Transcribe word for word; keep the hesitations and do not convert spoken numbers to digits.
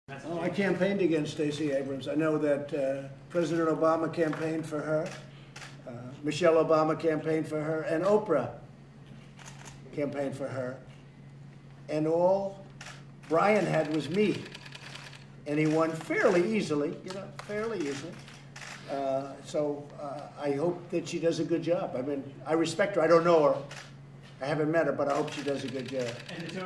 Oh, I campaigned against Stacey Abrams. I know that uh, President Obama campaigned for her, uh, Michelle Obama campaigned for her, and Oprah campaigned for her. And all Brian had was me. And he won fairly easily, you know, fairly easily. Uh, so uh, I hope that she does a good job. I mean, I respect her. I don't know her. I haven't met her, but I hope she does a good job.